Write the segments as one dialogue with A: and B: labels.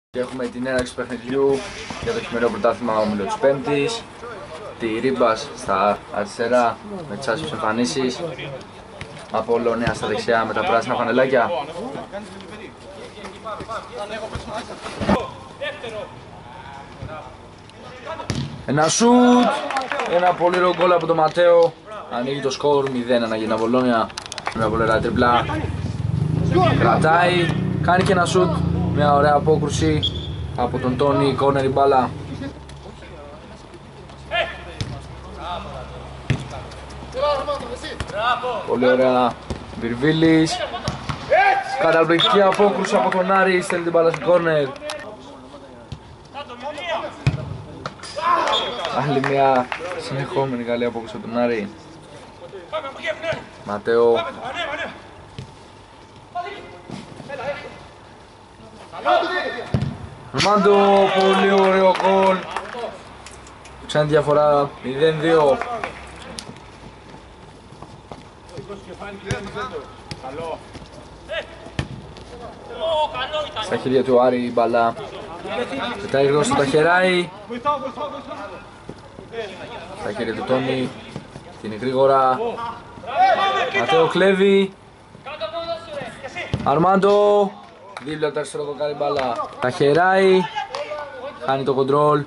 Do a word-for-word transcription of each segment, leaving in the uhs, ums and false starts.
A: Και έχουμε την έναρξη του παιχνιδιού για το χειμερινό πρωτάθλημα όμιλο της Πέμπτης. Τη Ρίμπας στα αριστερά με τις άσπρες εμφανίσεις. Απόλλωνα στα δεξιά με τα πράσινα φανελάκια. Ένα σουτ, ένα πολύ ωραίο γκολ από τον Ματέο. Ανοίγει το σκορ μηδέν ένα για την Απόλλωνα. Μια πολύ ωραία τριπλά. Κρατάει, κάνει και ένα σουτ. Μια ωραία απόκρουση από τον Τόνι, κόρνερ η μπάλα. Πολύ ωραία Βυρβίλης. Καταπληκτική απόκρουση από τον Άρη, στέλνει την μπάλα στο κόρνερ. Άλλη μια συνεχόμενη καλή απόκρουση από τον Άρη. Ματέο. Ρωμάντο, πολύ ωραίο γκολ. Ξανά διαφορά μηδέν δύο. Στα χέρια του Άρη η μπαλά. Πετάει γρήγορα στο ταχεράει. Στα χέρια του Τόνι. Είναι γρήγορα. Ματέο κλέβει. Αρμάντο. Δίπλα από το αριστερό δοκάρι μπάλα. Ταχεράει. Κάνει το κοντρόλ.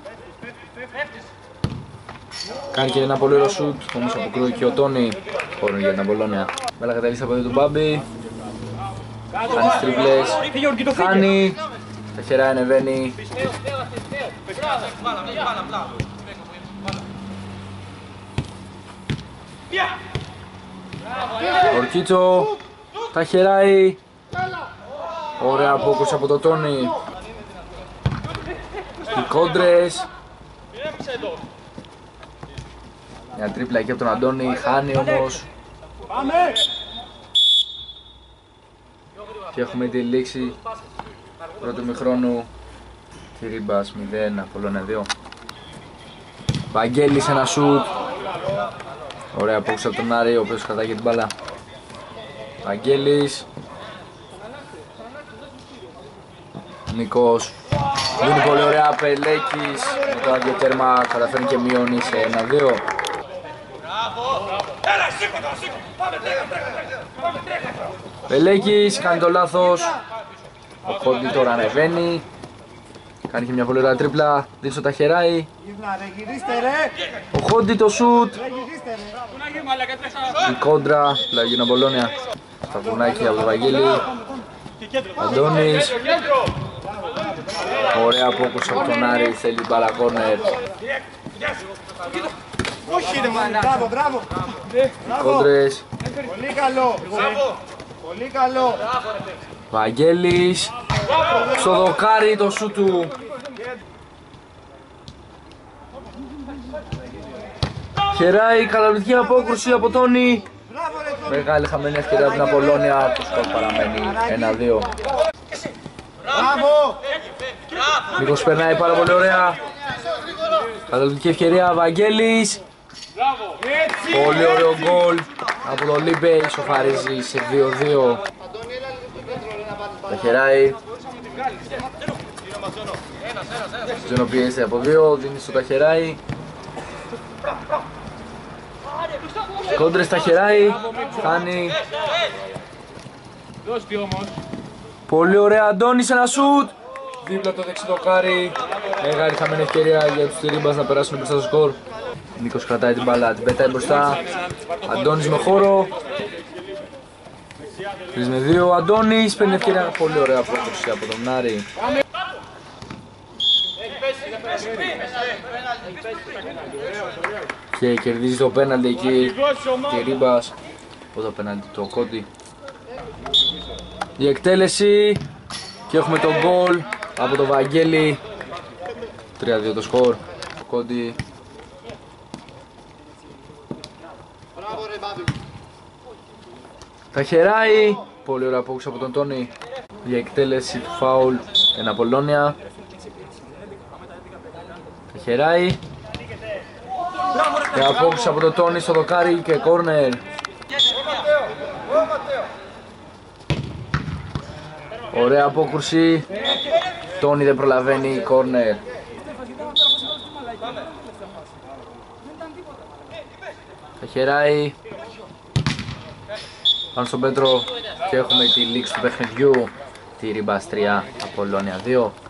A: Κάνει και ένα πολύ ωραίο σουτ. Όμως αποκρούει και ο Τόνι. Χώρο για την Απόλλωνα. Μπάλα καταλήγει στα πόδια του Μπάμπη. Κάνει τις τριπλές. Χάνει. Ταχεράει, ανεβαίνει. Ορκίτσο. Ταχεράει. Ωραία απόκρουση από το Τόνι. Οι κόντρες. Μια τρίπλα εκεί από τον Αντώνη, χάνει όμως. Και έχουμε τη λήξη πρώτου ημιχρόνου. Τη Ρίμπας μηδέν, Απόλλωνα δύο. Βαγγέλης ένα σουτ. Ωραία απόκρουση από τον Άρη, ο οποίος κρατάει την μπάλα. Βαγγέλης. Νικός. Δίνει πολύ ωραία Πελέκης. Με το άδειο τέρμα καταφέρνει και μειώνει σε ένα δύο. Πελέκης κάνει το λάθος. Ο Χόντι τώρα ανεβαίνει. Κάνει και μια πολύ ωραία τρίπλα. Δίνει στο ταχεράει. Ο Χόντι το σουτ. Η κόντρα. Λαγεί την Απόλλωνα. Στα βουνάκια από το Βαγγέλη. Αντώνης. Ωραία απόκρουση από τον Άρη, θέλει μπάλα κόρνερ.
B: Μπράβο, μπράβο.
A: Κόντρες.
B: Πολύ καλό. Πολύ καλό.
A: Βαγγέλης. Στο δοκάρι το σου του. Χεράει, καταπληκτική απόκρουση από Τόνι. Μεγάλη χαμένη ευκαιρία από την Απόλλωνα. Το σκορ παραμένει ένα δύο.
B: Μπράβο.
A: Νίκος περνάει πάρα πολύ ωραία. Καταπληκτική ευκαιρία, Βαγγέλης. Πολύ ωραίο γκολ από τον Λίμπε, ισοφαρίζει σε δύο δύο. Ταχεράει. Ζωνο πιέζεται από δύο, δίνει στο ταχεράει. Κόντρες ταχεράει, χάνει. Πολύ ωραία, Αντώνης ένα σουτ. Δίπλα το δεξί δοκάρι. Μεγάλη χαμένη ευκαιρία για τους Ρίμπας να περάσουν μπροστά στο σκορ. Νίκος κρατάει την μπάλα, την πετάει μπροστά. Αντώνης με χώρο. τρεις με δύο, Αντώνης παίρνει ευκαιρία, πολύ ωραία απόκρουση από τον Άρη. Και κερδίζει το πέναλτι εκεί τη Ρίμπας. Από το πέναλτι το Κόντι. Η εκτέλεση. Και έχουμε το γκολ από το Βαγγέλη. τρία δύο το σκορ. Το Κόντι. Ταχεράει. Πολύ ωραία απόκρουση από τον Τόνι. Η εκτέλεση του φάουλ εν Απόλλωνα. Ταχεράει. Η απόκρουση από τον Τόνι στο δοκάρι και κόρνερ. Ωραία απόκρουση. Τόνι δεν προλαβαίνει, κόρνερ. Θα χεράει πάνω στον Πέτρο και έχουμε τη λήξη του παιχνιδιού. Τη Ριμπάστρια, Απολλώνια δύο.